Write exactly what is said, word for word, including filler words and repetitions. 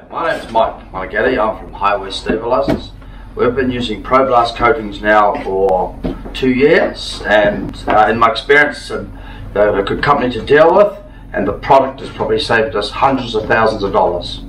My name's Mike Monigatti. I'm from Hiway Stabilizers. We've been using ProBlast Coatings now for two years, and uh, in my experience, uh, they're a good company to deal with, and the product has probably saved us hundreds of thousands of dollars.